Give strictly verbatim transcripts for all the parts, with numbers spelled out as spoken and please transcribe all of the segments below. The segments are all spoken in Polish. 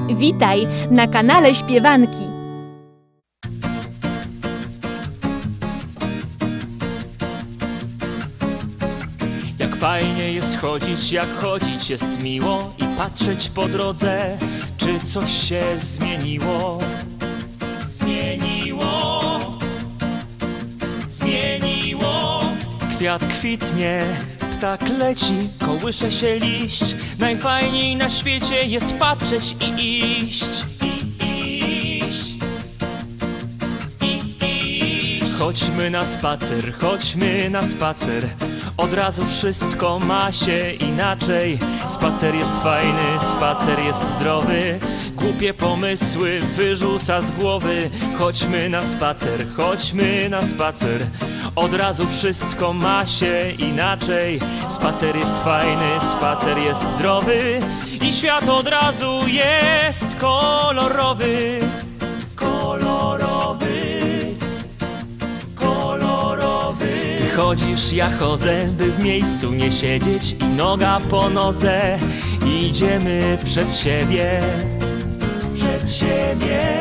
Witaj na kanale Śpiewanki. Jak fajnie jest chodzić, jak chodzić jest miło i patrzeć po drodze, czy coś się zmieniło. Zmieniło, zmieniło. Kwiat kwitnie, ptak leci, kołysze się liść. Najfajniej na świecie jest patrzeć i iść. I iść, i iść. Chodźmy na spacer, chodźmy na spacer. Od razu wszystko ma się inaczej. Spacer jest fajny, spacer jest zdrowy. Głupie pomysły wyrzuca z głowy. Chodźmy na spacer, chodźmy na spacer. Od razu wszystko ma się inaczej. Spacer jest fajny, spacer jest zdrowy. I świat od razu jest kolorowy. Kolorowy, kolorowy. Ty chodzisz, ja chodzę, by w miejscu nie siedzieć. I noga po nodze, idziemy przed siebie. Przed siebie,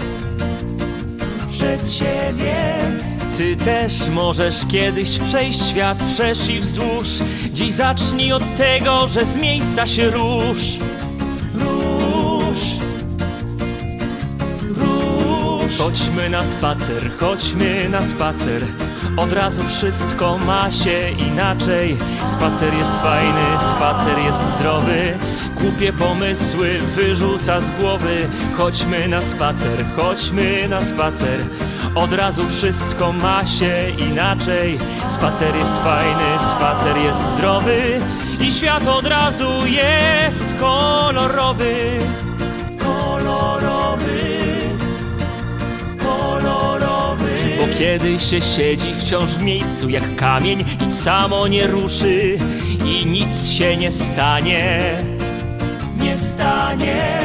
przed siebie. Ty też możesz kiedyś przejść świat wszerz i wzdłuż. Dziś zacznij od tego, że z miejsca się rusz. Rusz, rusz. Chodźmy na spacer, chodźmy na spacer. Od razu wszystko ma się inaczej. Spacer jest fajny, spacer jest zdrowy. Głupie pomysły wyrzuca z głowy. Chodźmy na spacer, chodźmy na spacer. Od razu wszystko ma się inaczej. Spacer jest fajny, spacer jest zdrowy. I świat od razu jest kolorowy. Kolorowy, kolorowy. Bo kiedy się siedzi wciąż w miejscu jak kamień, nic samo nie ruszy i nic się nie stanie. Nie stanie,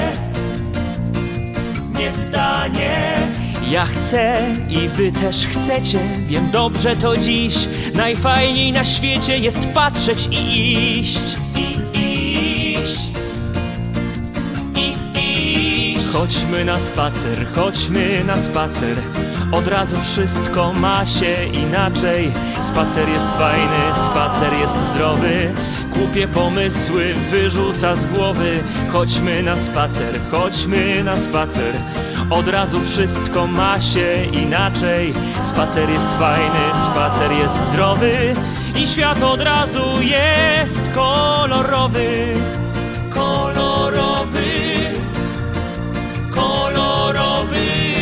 nie stanie. Ja chcę i wy też chcecie, wiem dobrze to dziś. Najfajniej na świecie jest patrzeć i iść. I iść, i iść. Chodźmy na spacer, chodźmy na spacer. Od razu wszystko ma się inaczej. Spacer jest fajny, spacer jest zdrowy. Głupie pomysły wyrzuca z głowy. Chodźmy na spacer, chodźmy na spacer. Od razu wszystko ma się inaczej. Spacer jest fajny, spacer jest zdrowy. I świat od razu jest kolorowy. Kolorowy, kolorowy.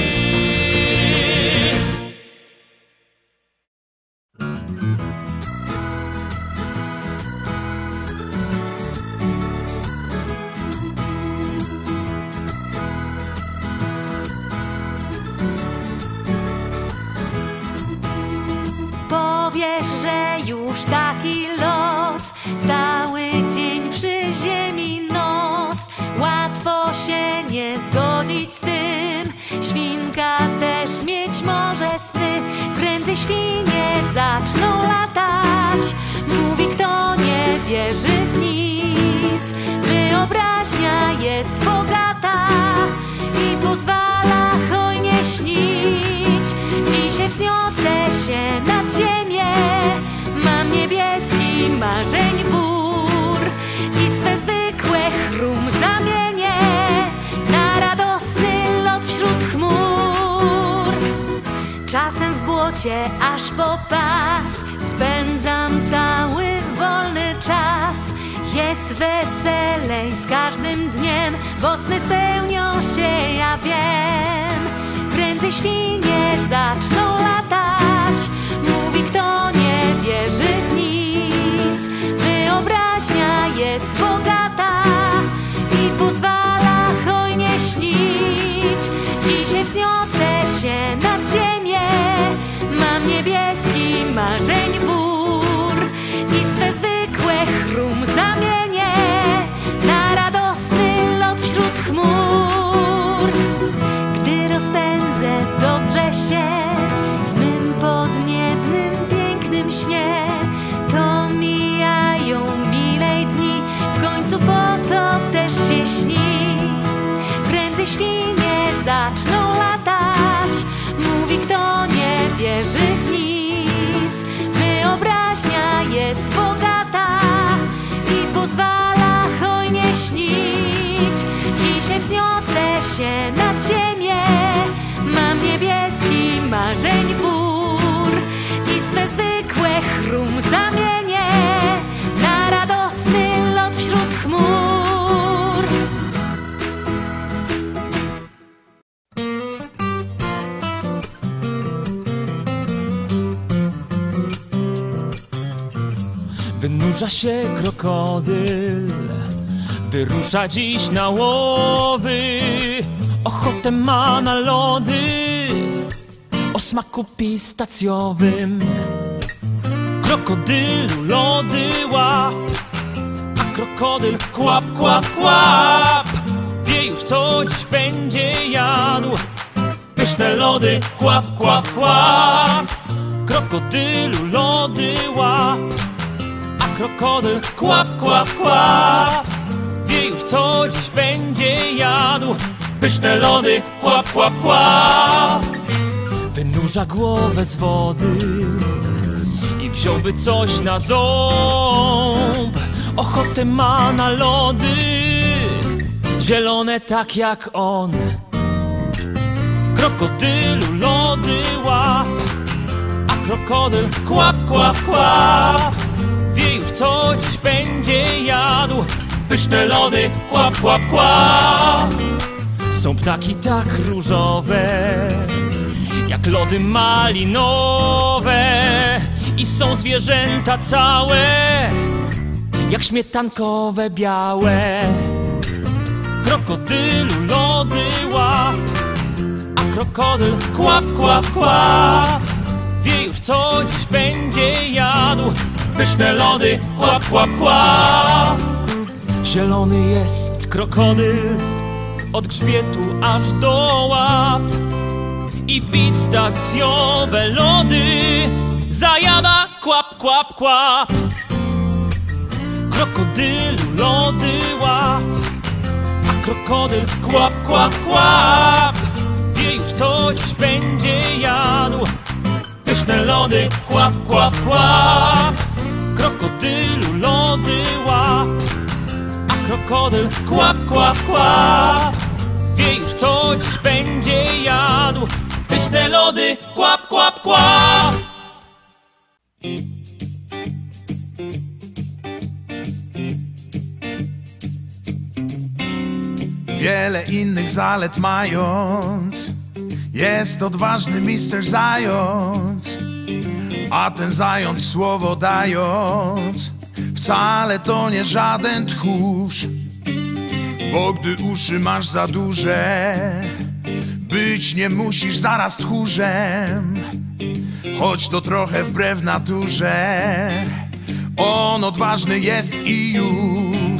Powiesz, że już taki los, cały dzień przy ziemi nos. Łatwo się nie zgodzić z tym, świnka też mieć może sny. Prędzej świnie zaczną latać, mówi kto nie wierzy w nic. Wyobraźnia jest bogata i pozwala hojnie śnić. Dzisiaj wzniosę się nad ziemię, mam niebieski marzeń wór i swe zwykłe chrum zamienię na radosny lot wśród chmur. Czasem w błocie aż po pas spędzam cały wolny czas. Jest weselej z każdym dniem, bo sny spełnią się, ja wiem. Prędzej świnie zaczną latać, mówi kto nie wierzy w nic. Wyobraźnia jest bogata i pozwala hojnie śnić. Dzisiaj wzniosę się nad ziemię, mam niebieski marzeń wór i swe zwykłe chrum zamienię na radosny lot wśród chmur. Gdy rozpędzę dobrze się Wynurza się krokodyl, wyrusza dziś na łowy. Ochotę ma na lody o smaku pistacjowym. Krokodylu lody łap, a krokodyl kłap, kłap, kłap. Wie już co dziś będzie jadł, pyszne lody kłap, kłap, kłap. Krokodylu lody łap, a krokodyl kłap, kłap, kłap. Wie już co dziś będzie jadł, pyszne lody kłap, kłap, kłap. Wynurza głowę z wody i wziąłby coś na ząb. Ochotę ma na lody zielone tak jak on. Krokodylu lody łap, a krokodyl kłap, kłap, kłap. Wie już co dziś będzie jadł, pyszne lody kłap, kłap, kłap. Są ptaki tak różowe jak lody malinowe i są zwierzęta całe jak śmietankowe białe. Krokodylu lody łap, a krokodyl kłap, kłap, kłap. Wie już co dziś będzie jadł, pyszne lody kłap, kłap, kłap. Zielony jest krokodyl od grzbietu aż do łap i pistacjowe lody zajada kłap, kłap, kłap. Krokodylu lody łap, a krokodyl kłap, kłap, kłap. Wie już co dziś będzie jadł, pyszne lody kłap, kłap, kłap. Krokodylu lody łap, a krokodyl kłap, kłap, kłap. Wie już co dziś będzie jadł, pyszne lody kłap, kłap, kłap. Wiele innych zalet mając, jest odważny mister Zając. A ten zając słowo dając, wcale to nie żaden tchórz. Bo gdy uszy masz za duże, być nie musisz zaraz tchórzem. Choć to trochę wbrew naturze, on odważny jest i już.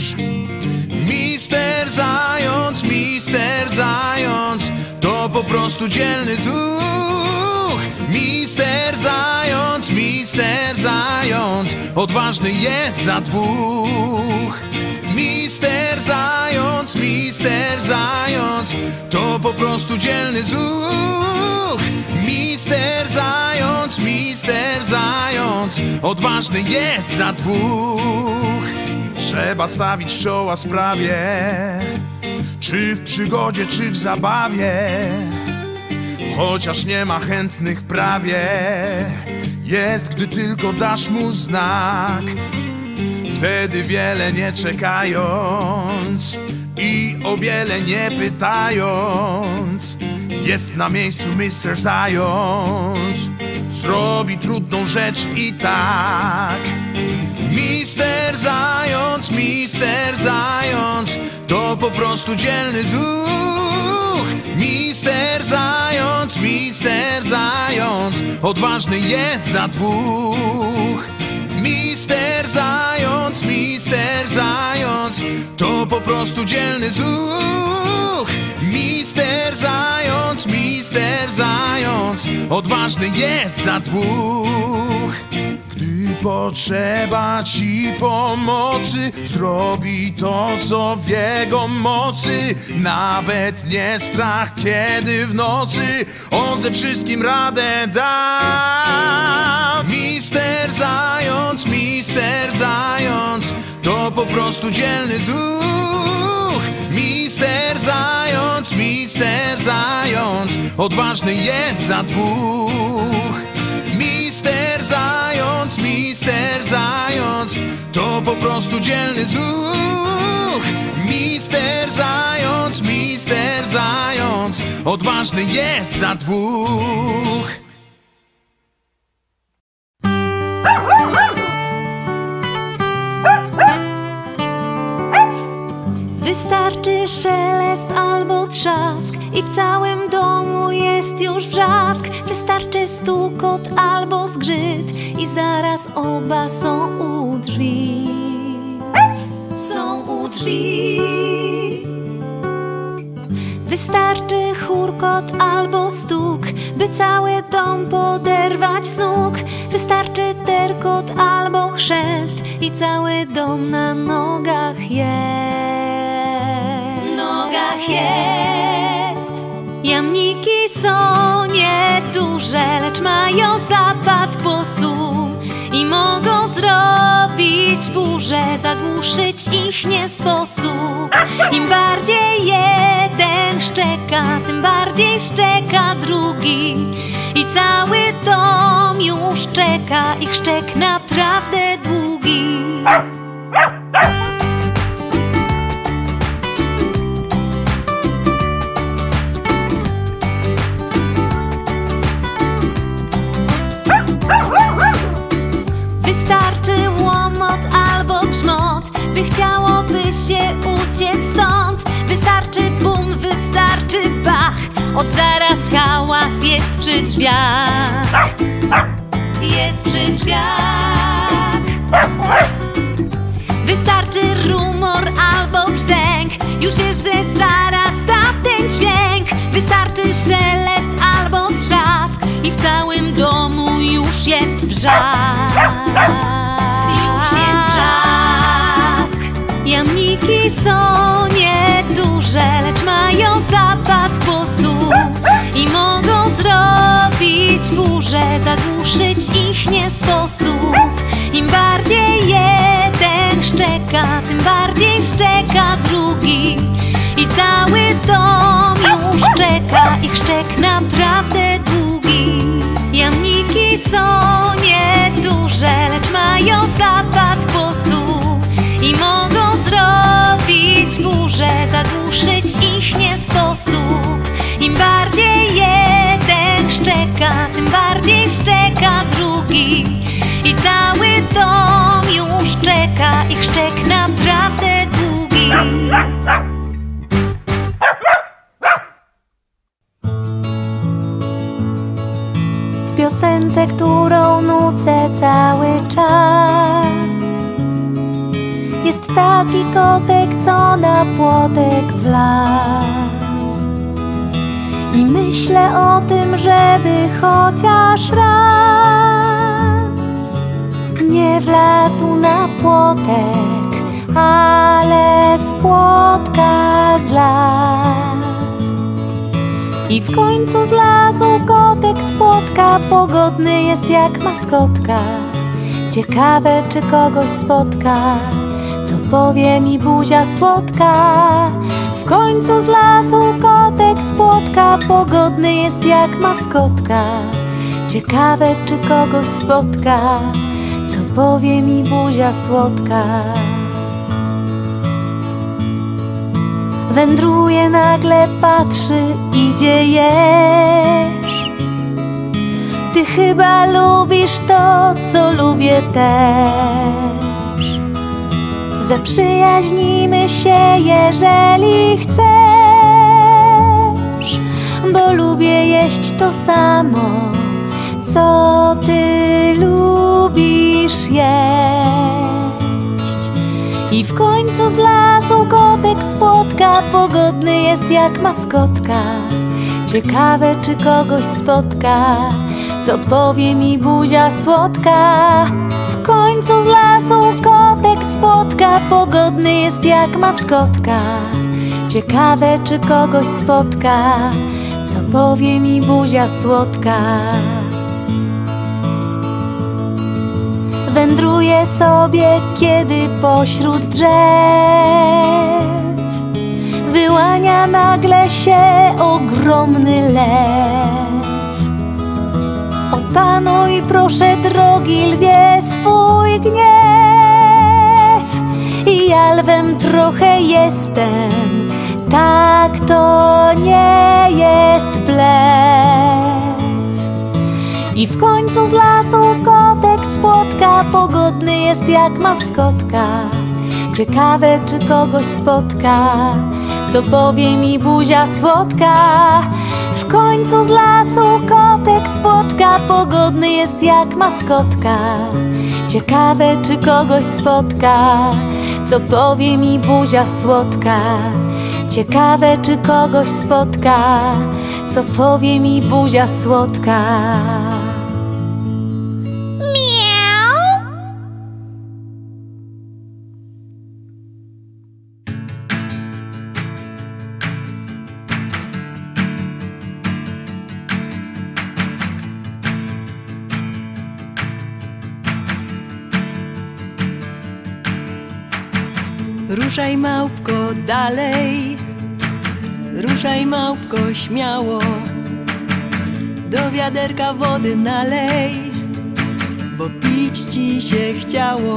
Mister Zając, mister Zając, to po prostu dzielny zuch. Mister Zając, mister Zając, odważny jest za dwóch. Mister Zając, mister Zając, to po prostu dzielny zuch. Mister Zając, mister Zając, odważny jest za dwóch. Trzeba stawić czoła sprawie, czy w przygodzie, czy w zabawie. Chociaż nie ma chętnych prawie, jest, gdy tylko dasz mu znak. Wtedy wiele nie czekając i o wiele nie pytając, jest na miejscu mister Zając. Zrobi trudną rzecz i tak. Mister Zając, mister Zając, to po prostu dzielny zuch. Mister Zając, mister Zając, odważny jest za dwóch. Mister Zając, mister Zając, to po prostu dzielny zuch. Mister Zając, mister Zając, odważny jest za dwóch. Gdy potrzeba ci pomocy, zrobi to, co w jego mocy. Nawet nie strach, kiedy w nocy on ze wszystkim radę da. Mister Zając, mister Zając, to po prostu dzielny zuch. Mister Zając, mister Zając, odważny jest za dwóch. Mister Zając, mister Zając, to po prostu dzielny zuch. Mister Zając, mister Zając, odważny jest za dwóch. szelest albo trzask i w całym domu jest już wrzask. Wystarczy stukot albo zgrzyt i zaraz oba są u drzwi. Są u drzwi. Wystarczy chórkot albo stuk, by cały dom poderwać z nóg. Wystarczy terkot albo chrzęst i cały dom na nogach jest. Nogach jest. Jamniki są nieduże, lecz mają zapas głosu i mogą zrobić burzę, zagłuszyć ich nie sposób. Im bardziej jeden szczeka, tym bardziej szczeka drugi i cały dom już czeka, ich szczek naprawdę długi. Wystarczy łomot albo grzmot, by chciałoby się uciec stąd. Wystarczy bum, wystarczy bach, od zaraz hałas jest przy drzwiach. Jest przy drzwiach. Wystarczy rumor albo brzdęk, już wiesz, że zaraz da ten dźwięk. Wystarczy szelest albo trzask i w całym domu już jest wrzask. Już jest wrzask. Jamniki są nieduże, lecz mają zapas głosu i mogą zrobić burzę, zagłuszyć ich nie sposób. Im bardziej jeden szczeka, tym bardziej szczeka drugi i cały dom już czeka, ich szczek naprawdę długi. Jamniki są nieduże, lecz mają zapas głosu i mogą zrobić burzę, zagłuszyć ich nie sposób. Im bardziej jeden szczeka, tym bardziej szczeka drugi i cały dom już czeka, ich szczek naprawdę długi. W piosence, którą nucę cały czas, jest taki kotek, co na płotek wlazł. I myślę o tym, żeby chociaż raz nie wlazł na płotek, ale z płotka zlazł. I w końcu zlazł kotek z płotka, pogodny jest jak maskotka. Ciekawe, czy kogoś spotka, co powie mi buzia słodka. W końcu zlazł kotek z płotka, pogodny jest jak maskotka. Ciekawe, czy kogoś spotka, co powie mi buzia słodka. Wędruje, nagle patrzy, idzie, jesz. Ty chyba lubisz to, co lubię też. Zaprzyjaźnimy się, jeżeli chcesz, bo lubię jeść to samo, co ty lubisz jeść. I w końcu zlazł kotek z płotka, pogodny jest jak maskotka. Ciekawe, czy kogoś spotka, co powie mi buzia słodka. W końcu zlazł kotek z płotka, pogodny jest jak maskotka. Ciekawe, czy kogoś spotka, co powie mi buzia słodka. Wędruje sobie, kiedy pośród drzew wyłania nagle się ogromny lew. Opanuj proszę, drogi lwie, swój gniew. I ja lwem trochę jestem, tak to nie jest blef. I w końcu zlazł kotek z płotka, pogodny jest jak maskotka. Ciekawe, czy kogoś spotka, co powie mi buzia słodka. W końcu z lasu kotek spotka, pogodny jest jak maskotka. Ciekawe, czy kogoś spotka, co powie mi buzia słodka. Ciekawe, czy kogoś spotka, co powie mi buzia słodka. Ruszaj, małpko, dalej, ruszaj, małpko, śmiało. Do wiaderka wody nalej, bo pić ci się chciało.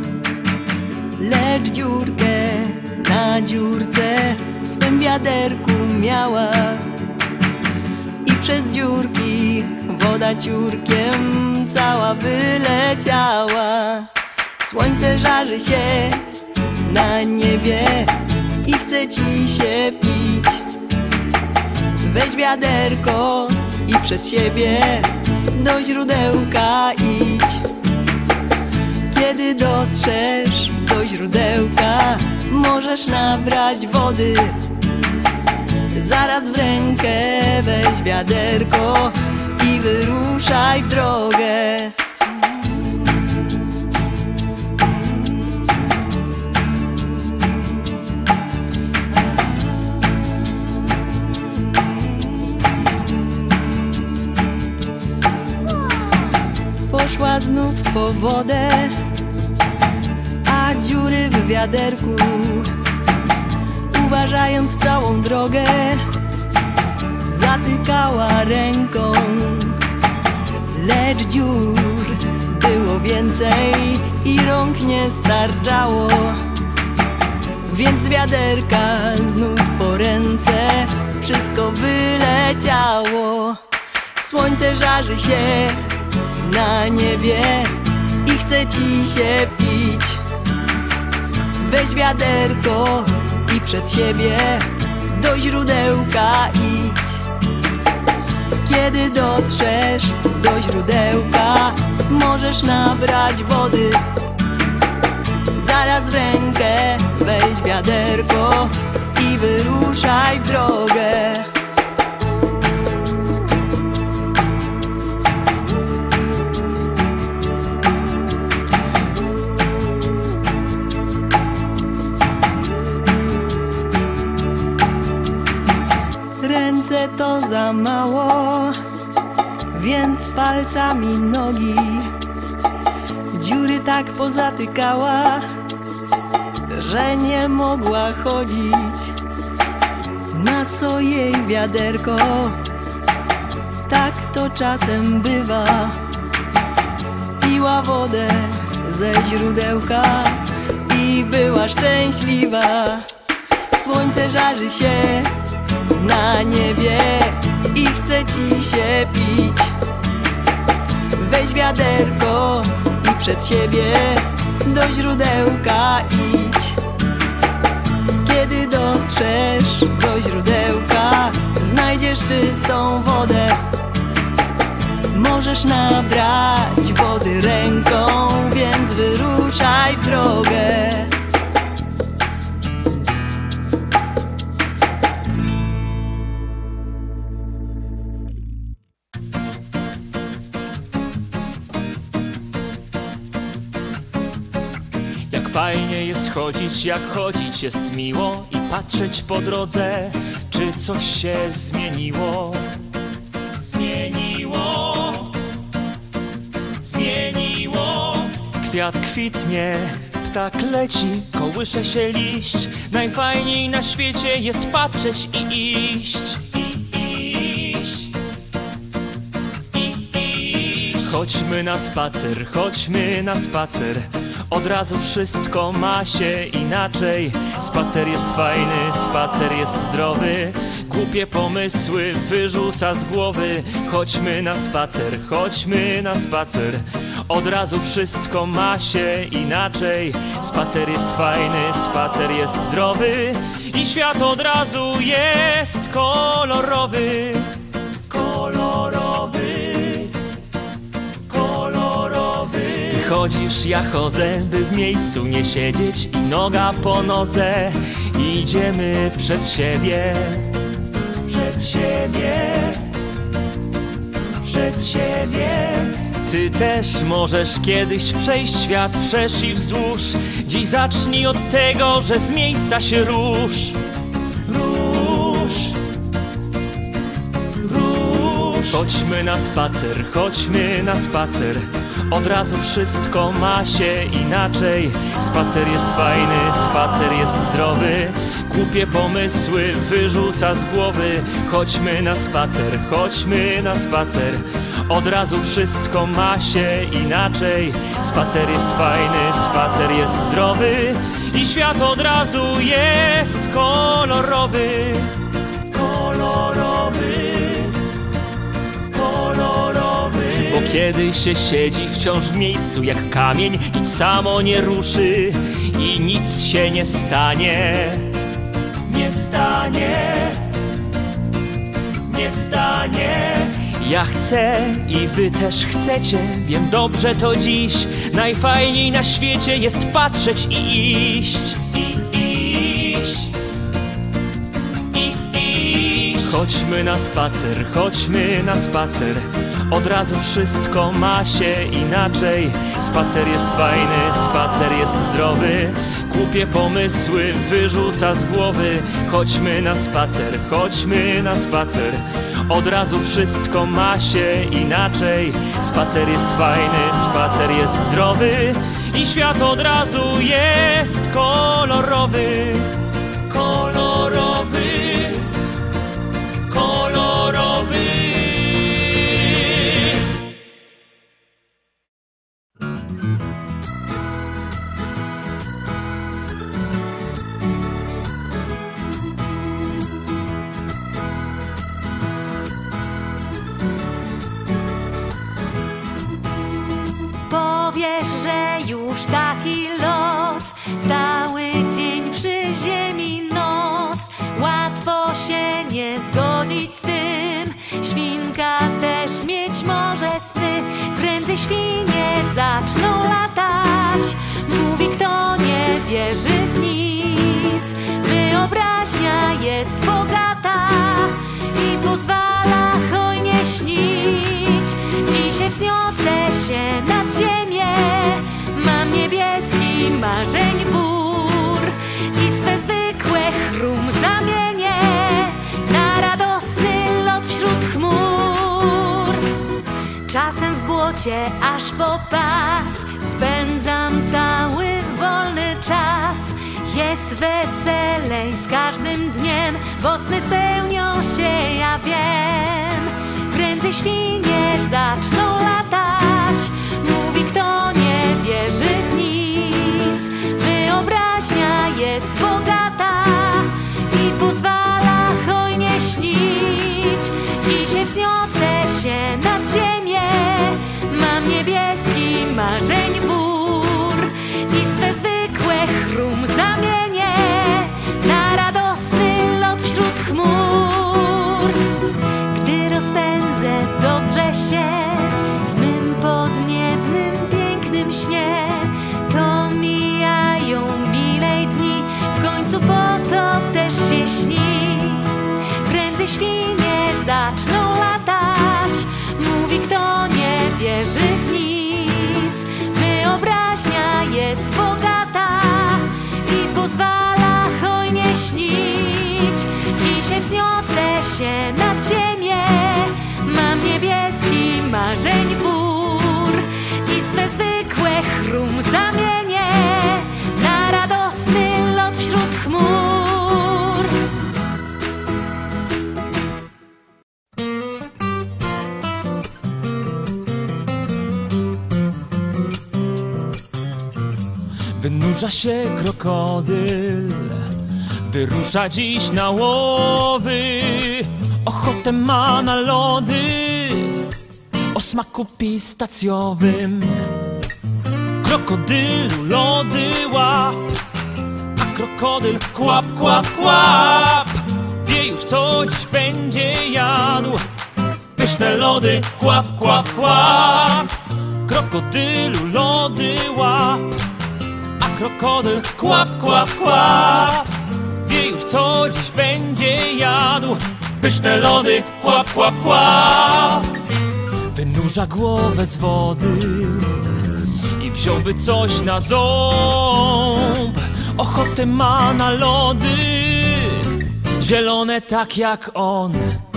Lecz dziurkę na dziurce w swym wiaderku miała i przez dziurki woda ciurkiem cała wyleciała. Słońce żarzy się na niebie i chce ci się pić. Weź wiaderko i przed siebie do źródełka idź. Kiedy dotrzesz do źródełka, możesz nabrać wody. Zaraz w rękę weź wiaderko i wyruszaj w drogę. Poszła znów po wodę, a dziury w wiaderku, uważając całą drogę, zatykała ręką. Lecz dziur było więcej i rąk nie starczało, więc z wiaderka znów po ręce wszystko wyleciało. Słońce żarzy się na niebie i chce ci się pić. Weź wiaderko i przed siebie do źródełka idź. Kiedy dotrzesz do źródełka, możesz nabrać wody. Zaraz w rękę weź wiaderko i wyruszaj w drogę. Ręce to za mało, więc palcami nogi dziury tak pozatykała, że nie mogła chodzić. Na co jej wiaderko? Tak to czasem bywa. Piła wodę ze źródełka i była szczęśliwa. Słońce żarzy się na niebie i chce ci się pić. Weź wiaderko i przed siebie do źródełka idź. Kiedy dotrzesz do źródełka, znajdziesz czystą wodę. Możesz nabrać wody ręką, więc wyruszaj w drogę. Fajnie jest chodzić, jak chodzić jest miło i patrzeć po drodze, czy coś się zmieniło. Zmieniło, zmieniło. Kwiat kwitnie, ptak leci, kołysze się liść. Najfajniej na świecie jest patrzeć i iść. I iść, i iść. Chodźmy na spacer, chodźmy na spacer. Od razu wszystko ma się inaczej. Spacer jest fajny, spacer jest zdrowy. Głupie pomysły wyrzuca z głowy. Chodźmy na spacer, chodźmy na spacer. od razu wszystko ma się inaczej. Spacer jest fajny, spacer jest zdrowy i świat od razu jest kolorowy. Kolorowy, kolorowy. Ty chodzisz, ja chodzę, by w miejscu nie siedzieć i noga po nodze. Idziemy przed siebie, przed siebie, przed siebie. Ty też możesz kiedyś przejść świat wszerz i wzdłuż. Dziś zacznij od tego, że z miejsca się rusz. Rusz, rusz. Chodźmy na spacer, chodźmy na spacer. Od razu wszystko ma się inaczej. Spacer jest fajny, spacer jest zdrowy. Głupie pomysły wyrzuca z głowy. Chodźmy na spacer, chodźmy na spacer. Od razu wszystko ma się inaczej. Spacer jest fajny, spacer jest zdrowy i świat od razu jest kolorowy. Kolorowy, kolorowy. Bo kiedy się siedzi wciąż w miejscu jak kamień, nic samo nie ruszy i nic się nie stanie. Nie stanie, nie stanie. Ja chcę i wy też chcecie, wiem dobrze to dziś. Najfajniej na świecie jest patrzeć i iść. I iść, i iść. Chodźmy na spacer, chodźmy na spacer. Od razu wszystko ma się inaczej. Spacer jest fajny, spacer jest zdrowy. Głupie pomysły wyrzuca z głowy. Chodźmy na spacer, chodźmy na spacer. Od razu wszystko ma się inaczej. Spacer jest fajny, spacer jest zdrowy i świat od razu jest kolorowy. Kolorowy, kolorowy. Powiesz, że już taki los, cały dzień przy ziemi nos. Łatwo się nie zgodzić z tym, świnka też mieć może sny. Prędzej świnie zaczną latać, mówi kto nie wierzy w nic. Wyobraźnia jest bogata i pozwala hojnie śnić. Dzisiaj wzniosę się nad ziemię, mam niebieski marzeń wór i swe zwykłe chrum zamienię na radosny lot wśród chmur. Czasem w błocie aż po pas spędzam cały wolny czas. Jest weselej z każdym dniem, bo sny spełnią się, ja wiem. Prędzej świnie zaczną latać, mówi kto nie wierzy w nic. Wyobraźnia jest bogata i pozwala hojnie śnić. Dzisiaj wzniosę się nad ziemię, mam niebieski marzeń wór i swe zwykłe chrum zamienię na radosny lot wśród chmur. Gdy rozpędzę dobrze się w mym podniebnym, pięknym śnie, to mijają milej dni, w końcu po to też się śni. Prędzej świnie zaczną latać, mówi kto nie wierzy w nic. Wyobraźnia jest bogata i pozwala hojnie śnić. Dzisiaj wzniosę się nad ziemię, mam niebieski marzeń wór i swe zwykłe chrum zamienię na radosny lot wśród chmur. Wynurza się krokodyl, wyrusza dziś na łowy. Ochotę ma na lody, o smaku pistacjowym. Krokodylu lody łap, a krokodyl kłap, kłap, kłap. Wie już, co dziś będzie jadł. Pyszne lody, kłap, kłap, kłap. Krokodylu lody łap, a krokodyl kłap, kłap, kłap. Wie już, co dziś będzie jadł. Pyszne lody, kłap, kłap, kłap. Wynurza głowę z wody i wziąłby coś na ząb. Ochotę ma na lody zielone tak jak on.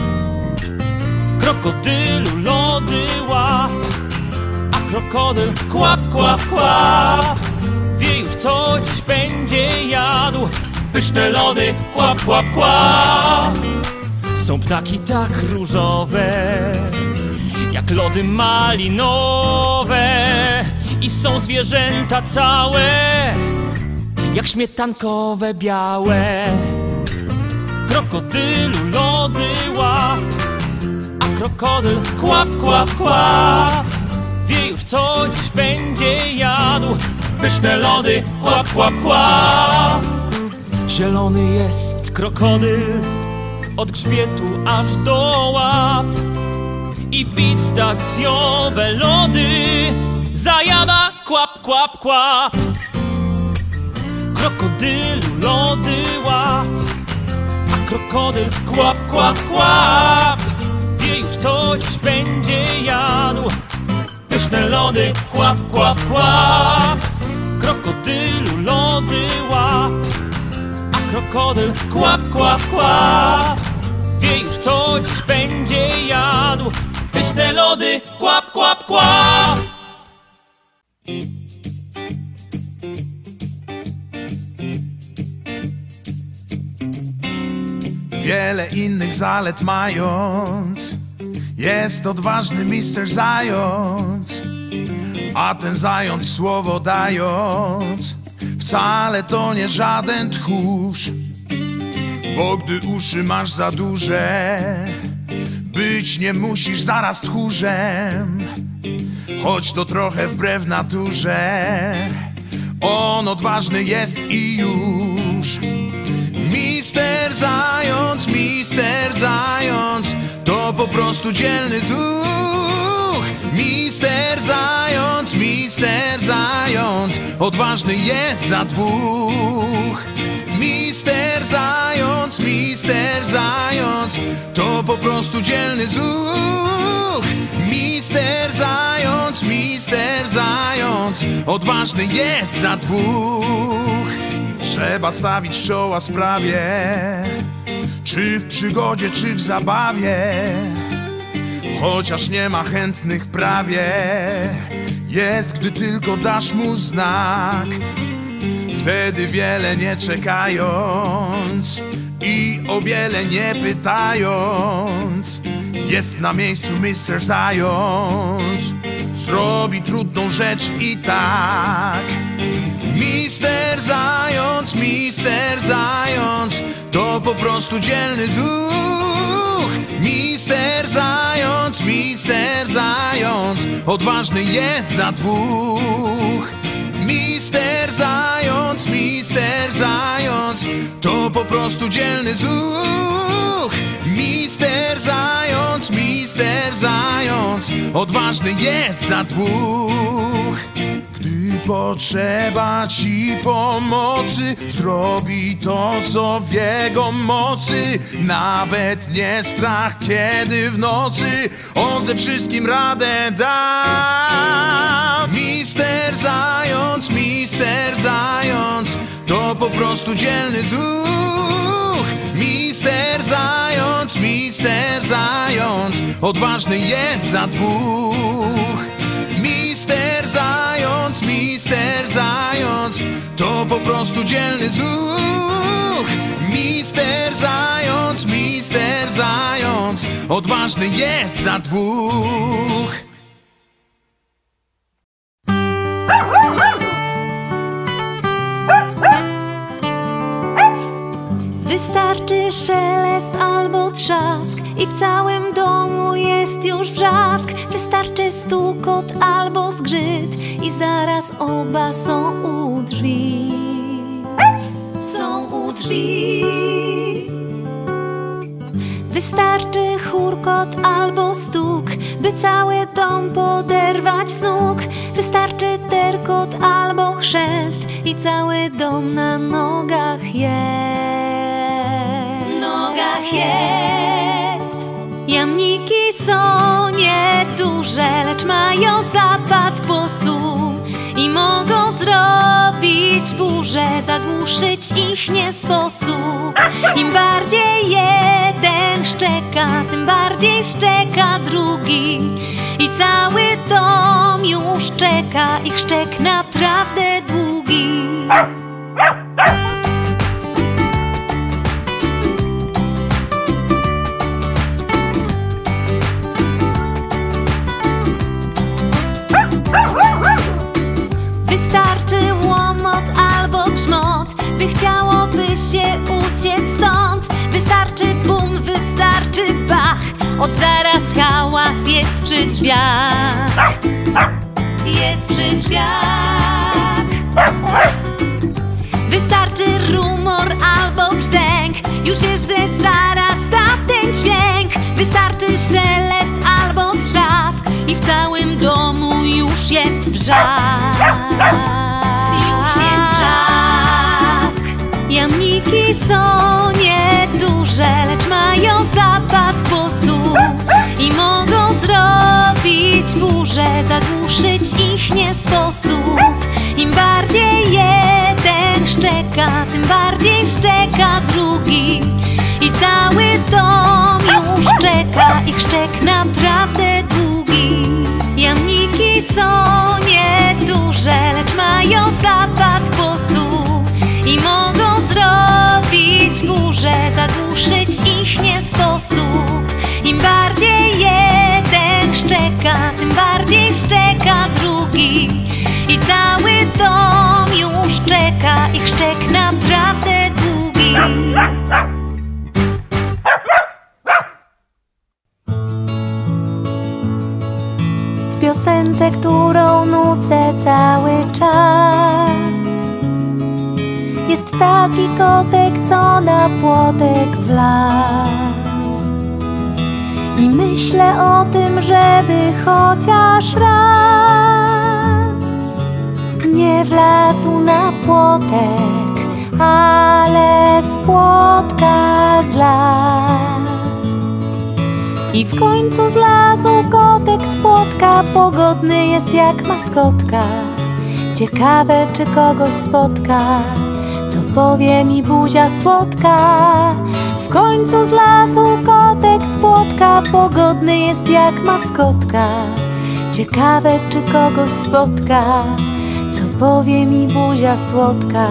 Krokodylu lody łap, a krokodyl kłap, kłap, kłap. Wie już, co dziś będzie jadł. Pyszne lody, kłap, kłap, kłap. Są ptaki tak różowe jak lody malinowe i są zwierzęta całe jak śmietankowe białe. Krokodylu lody łap, a krokodyl kłap, kłap, kłap. Wie już, co dziś będzie jadł. Pyszne lody, kłap, kłap, kłap. Zielony jest krokodyl od grzbietu aż do łap i pistacjowe lody zajada kłap, kłap, kłap. Krokodylu lody łap, a krokodyl kłap, kłap, kłap. Wie już, co dziś będzie jadł. Pyszne lody, kłap, kłap, kłap. Krokodylu lody łap, a krokodyl kłap, kłap, kłap. Wie już, co dziś będzie jadł. Pyszne lody, kłap, kłap, kłap. Wiele innych zalet mając, jest odważny mister Zając. A ten zając słowo dając, wcale to nie żaden tchórz. Bo gdy uszy masz za duże, być nie musisz zaraz tchórzem. Choć to trochę wbrew naturze, on odważny jest i już. Mister Zając, mister Zając, to po prostu dzielny zuch. Mister Zając, mister Zając, odważny jest za dwóch. Mister Zając, mister Zając, to po prostu dzielny zuch. Mister Zając, mister Zając, odważny jest za dwóch. Trzeba stawić czoła sprawie, czy w przygodzie, czy w zabawie. Chociaż nie ma chętnych prawie, jest, gdy tylko dasz mu znak. Wtedy wiele nie czekając i o wiele nie pytając, jest na miejscu mister Zając. Zrobi trudną rzecz i tak. Mister Zając, mister Zając, to po prostu dzielny zuch. Mister Zając, mister Zając, odważny jest za dwóch. Mister Zając, mister Zając, to po prostu dzielny zuch. Mister Zając, mister Zając, odważny jest za dwóch. Gdy potrzeba ci pomocy, zrobi to, co w jego mocy. Nawet nie strach, kiedy w nocy on ze wszystkim radę da. Mister Zając, mister Zając, to po prostu dzielny zuch. Mister Zając, mister Zając, odważny jest za dwóch. Mister Zając, mister Zając, to po prostu dzielny zuch. Mister Zając, mister Zając, odważny jest za dwóch. Wystarczy szelest albo trzask i w całym domu jest już wrzask. Wystarczy zgrzyt i zaraz oba są u drzwi. Są u drzwi. Wystarczy churkot albo stuk, by cały dom poderwać z nóg. Wystarczy terkot albo chrzęst i cały dom na nogach jest. Nogach jest. Jamniki są nieduże, lecz mają zapas głosu i mogą zrobić burzę, zagłuszyć ich nie sposób. Im bardziej jeden szczeka, tym bardziej szczeka drugi i cały dom już czeka, ich szczek naprawdę długi. Wystarczy łomot albo grzmot, by chciałoby się uciec stąd. Wystarczy bum, wystarczy bach, od zaraz hałas jest przy drzwiach. Jest przy drzwiach. Wystarczy rumor albo brzdęk, już wiesz, że zaraz tamten dźwięk. Wystarczy szelest albo trzask i w całym domu już jest wrzask. Już jest wrzask. Jamniki są nieduże, lecz mają zapas głosu i mogą zrobić burzę, zagłuszyć ich nie sposób. Im bardziej jeden szczeka, tym bardziej szczeka drugi i cały dom już czeka, ich szczek naprawdę długi. Jamniki są nieduże, lecz mają zapas głosu i mogą zrobić burzę, zagłuszyć ich nie sposób. Im bardziej jeden szczeka, tym bardziej szczeka drugi i cały dom już czeka, ich szczek naprawdę długi. W piosence, którą nucę cały czas, jest taki kotek, co na płotek wlazł. I myślę o tym, żeby chociaż raz nie wlazł na płotek, ale z płotka zlazł. I w końcu zlazł kotek z płotka, pogodny jest jak maskotka. Ciekawe, czy kogoś spotka, co powie mi buzia słodka. W końcu zlazł kotek z płotka, pogodny jest jak maskotka. Ciekawe, czy kogoś spotka, co powie mi buzia słodka.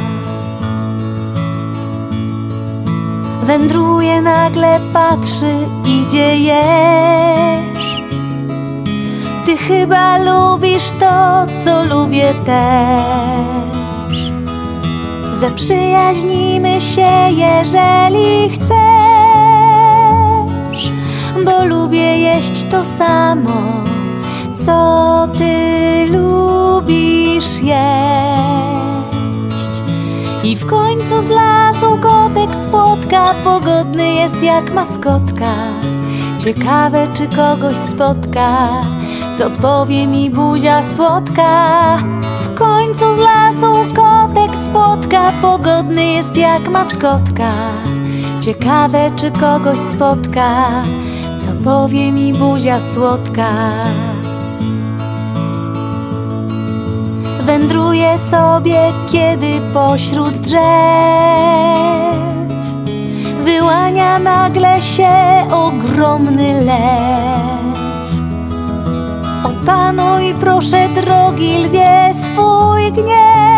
Wędruje, nagle patrzy, idzie, jesz. Ty chyba lubisz to, co lubię też. Zaprzyjaźnimy się, jeżeli chcesz, bo lubię jeść to samo, co ty lubisz jeść. I w końcu zlazł kotek z płotka, pogodny jest jak maskotka. Ciekawe, czy kogoś spotka, co powie mi buzia słodka. W końcu zlazł kotek z płotka, pogodny jest jak maskotka. Ciekawe, czy kogoś spotka, co powie mi buzia słodka. Wędruje sobie, kiedy pośród drzew wyłania nagle się ogromny lew. Opanuj proszę, drogi lwie, swój gniew.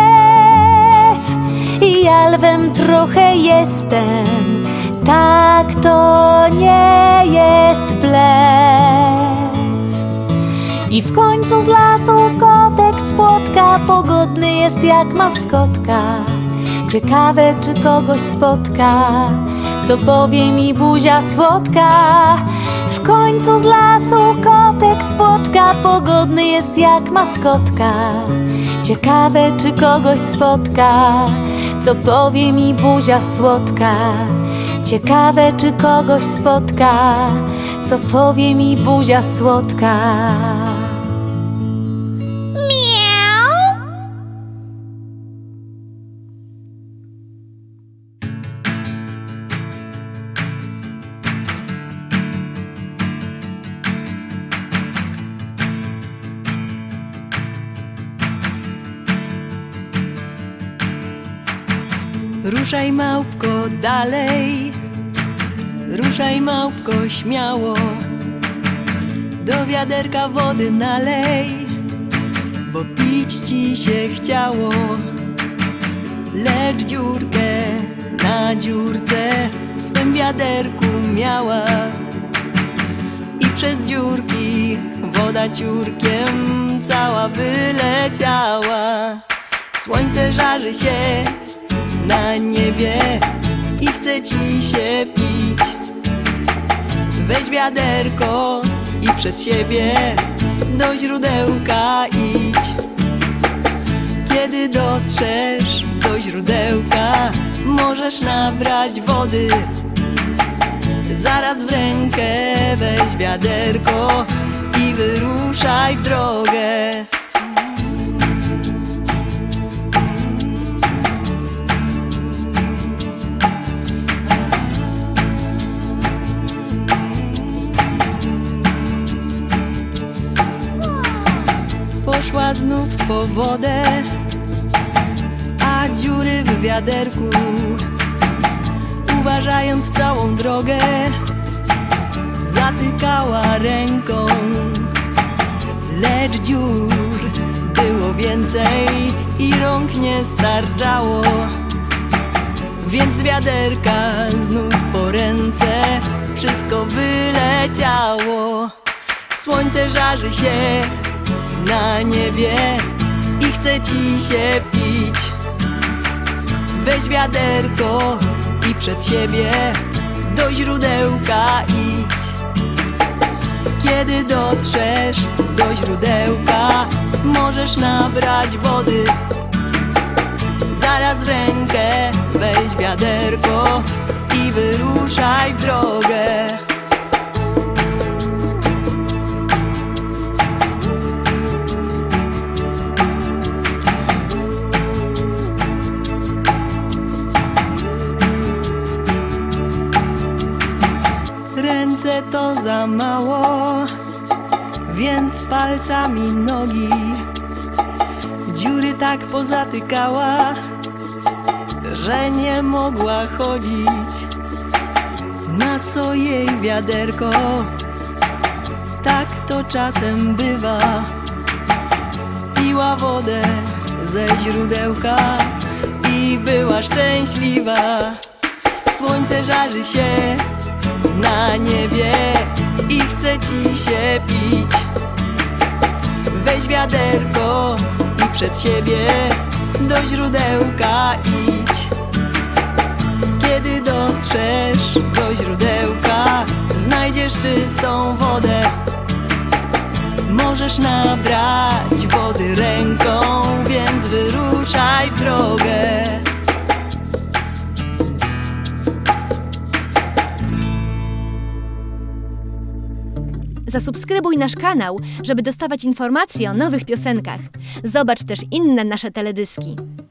I ja lwem trochę jestem, tak to nie jest blef. I w końcu zlazł kotek z płotka, pogodny jest jak maskotka. Ciekawe, czy kogoś spotka, co powie mi buzia słodka. W końcu zlazł kotek kotek spotka, pogodny jest jak maskotka. Ciekawe, czy kogoś spotka, co powie mi buzia słodka. Ciekawe, czy kogoś spotka, co powie mi buzia słodka. Ruszaj, małpko, dalej, ruszaj, małpko, śmiało. Do wiaderka wody nalej, bo pić ci się chciało. Lecz dziurkę na dziurce w swym wiaderku miała i przez dziurki woda ciurkiem cała wyleciała. Słońce żarzy się na niebie i chce ci się pić. Weź wiaderko i przed siebie do źródełka idź. Kiedy dotrzesz do źródełka, możesz nabrać wody. Zaraz w rękę weź wiaderko i wyruszaj w drogę. Poszła znów po wodę, a dziury w wiaderku, uważając całą drogę, zatykała ręką. Lecz dziur było więcej i rąk nie starczało, więc z wiaderka znów po ręce wszystko wyleciało. Słońce żarzy się na niebie i chce ci się pić. Weź wiaderko i przed siebie do źródełka idź. Kiedy dotrzesz do źródełka, możesz nabrać wody. Zaraz w rękę weź wiaderko i wyruszaj w drogę. Ręce to za mało, więc palcami nogi dziury tak pozatykała, że nie mogła chodzić. Na co jej wiaderko? Tak to czasem bywa. Piła wodę ze źródełka i była szczęśliwa. Słońce żarzy się na niebie i chce ci się pić. Weź wiaderko i przed siebie do źródełka idź. Kiedy dotrzesz do źródełka, znajdziesz czystą wodę. Możesz nabrać wody ręką, więc wyruszaj w drogę. Zasubskrybuj nasz kanał, żeby dostawać informacje o nowych piosenkach. Zobacz też inne nasze teledyski.